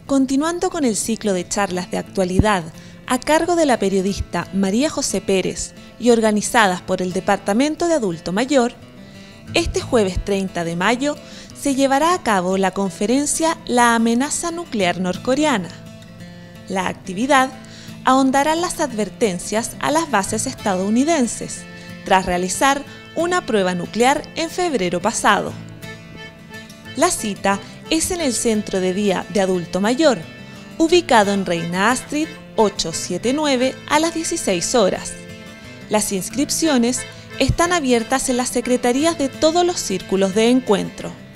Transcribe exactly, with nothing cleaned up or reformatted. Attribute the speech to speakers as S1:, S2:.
S1: Continuando con el ciclo de charlas de actualidad a cargo de la periodista María José Pérez y organizadas por el Departamento de Adulto Mayor, este jueves treinta de mayo se llevará a cabo la conferencia La amenaza nuclear norcoreana. La actividad ahondará en las advertencias a las bases estadounidenses, tras realizar una prueba nuclear en febrero pasado. La cita es en el Centro de Día de Adulto Mayor, ubicado en Reina Astrid ochocientos setenta y nueve a las dieciséis horas. Las inscripciones están abiertas en las secretarías de todos los círculos de encuentro.